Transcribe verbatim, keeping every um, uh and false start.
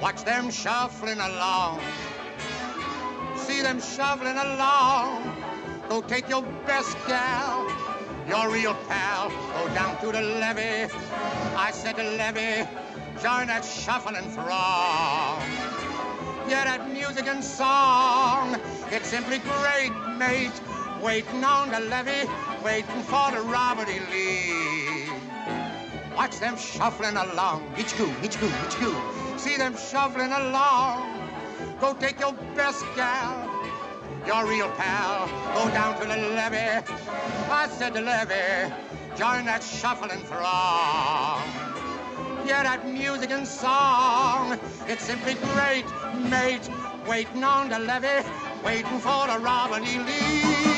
Watch them shuffling along. See them shuffling along. Go take your best gal, your real pal. Go down to the levee. I said the levee. Join that shuffling throng. Yeah, that music and song. It's simply great, mate. Waiting on the levee, waiting for the robber to leave. Watch them shuffling along. Hitch-goo, hitch-goo, hitch-goo. See them shuffling along. Go take your best gal, your real pal. Go down to the levee. I said the levee. Join that shuffling throng. Yeah, that music and song. It's simply great, mate. Waiting on the levee, waiting for the robber to leave.